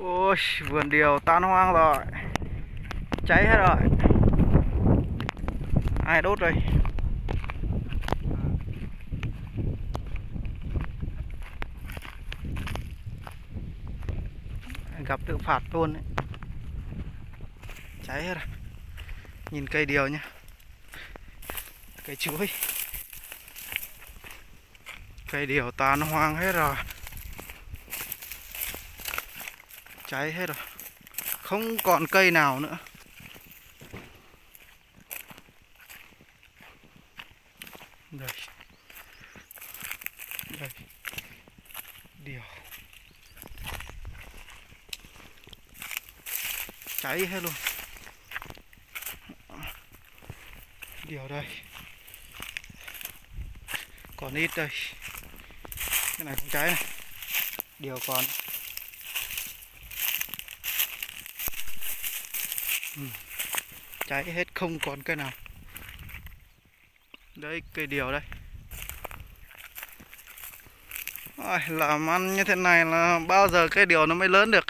Ôi, vườn điều tan hoang rồi, cháy hết rồi. Ai đốt đây? Gặp tự phạt luôn đấy. Cháy hết rồi. Nhìn cây điều nhá, cây chuối, cây điều tan hoang hết rồi, cháy hết rồi, không còn cây nào nữa. Đây, đây, điều cháy hết luôn. Điều đây, còn ít đây, cái này không cháy này, điều còn. Cháy hết, không còn cây nào. Đây, cây điều đây. Làm ăn như thế này là bao giờ cây điều nó mới lớn được.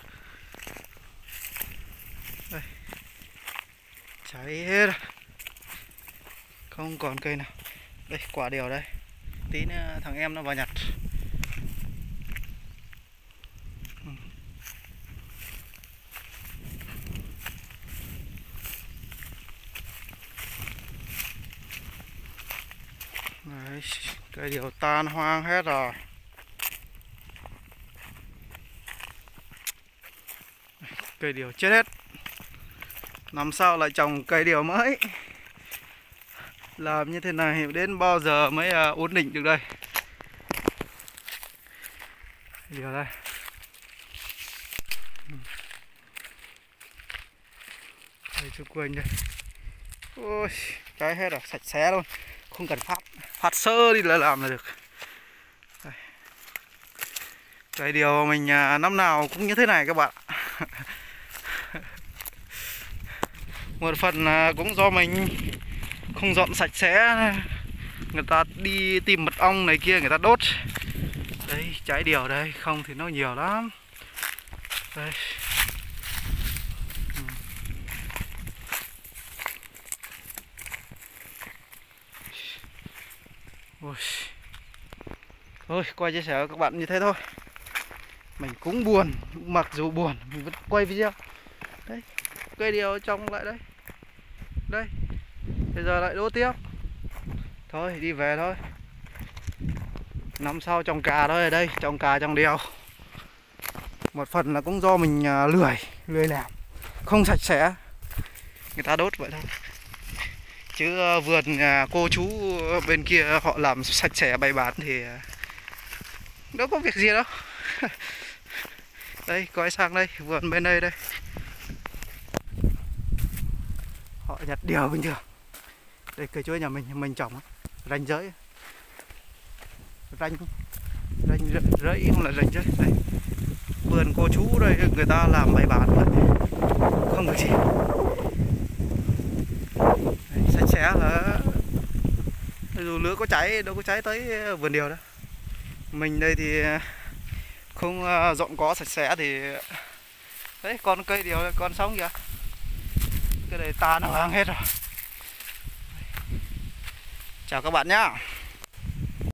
Đây, cháy hết rồi, không còn cây nào. Đây, quả điều đây, tí nữa thằng em nó vào nhặt. Đấy, cây điều tan hoang hết rồi. Cây điều chết hết. Năm sau lại trồng cây điều mới. Làm như thế này đến bao giờ mới ổn định được đây. Điều đây. Đây xung quanh đây. Ôi, cháy hết rồi, sạch sẽ luôn. Không cần phát sơ đi là làm là được. Đây. Cây điều mình năm nào cũng như thế này các bạn. Một phần cũng do mình không dọn sạch sẽ, người ta đi tìm mật ong này kia người ta đốt. Đấy, cháy điều đây, không thì nó nhiều lắm. Đây. Ôi. Thôi, quay chia sẻ với các bạn như thế thôi. Mình cũng buồn, mặc dù buồn mình vẫn quay video. Đấy, cây điều trồng lại đây. Đây, bây giờ lại đốt tiếp. Thôi, đi về thôi. Năm sau trồng cà thôi, ở đây trồng cà trồng điều. Một phần là cũng do mình lười làm, không sạch sẽ, người ta đốt vậy thôi. Chứ vườn cô chú bên kia họ làm sạch sẽ bày bản thì đâu có việc gì đâu. Đây, quay sang đây, vườn bên đây đây, họ nhặt điều bình thường. Đây, cây chuối nhà mình trồng ranh giới, ranh rẫy không là ranh giới. Đây, vườn cô chú đây người ta làm bày bản vậy, không được gì. Đây, sạch sẽ là dù lửa có cháy đâu có cháy tới vườn điều đâu. Mình đây thì không dọn có sạch sẽ thì đấy, con cây điều này còn sống kìa, cái này tan hoang hết rồi. Chào các bạn nhá.